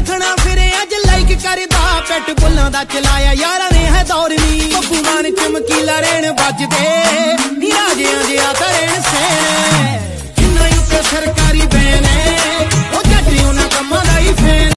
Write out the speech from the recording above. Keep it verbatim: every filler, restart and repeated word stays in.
मखना फिरे अज लाइक करदा पेट बुल्लां दा चलाया यारा ने है दौर नी बब्बू मान चमकीला रेण बजदे नी राजियां जिया करेण सैन जिन्ना उत्ते सरकार